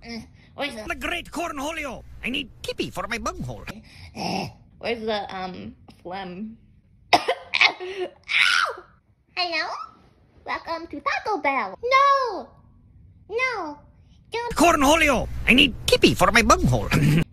Where's The great cornholio. I need kippy for my bunghole. where's the phlegm? Hello? Welcome to Taco Bell. No! No! Don't. Cornholio. I need kippy for my bunghole.